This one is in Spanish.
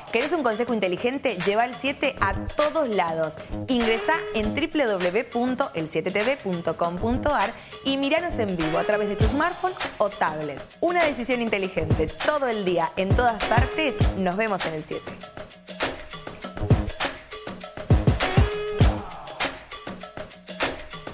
¿Querés un consejo inteligente? Lleva el 7 a todos lados. Ingresá en www.el7tv.com.ar y míranos en vivo a través de tu smartphone o tablet. Una decisión inteligente todo el día, en todas partes. Nos vemos en el 7.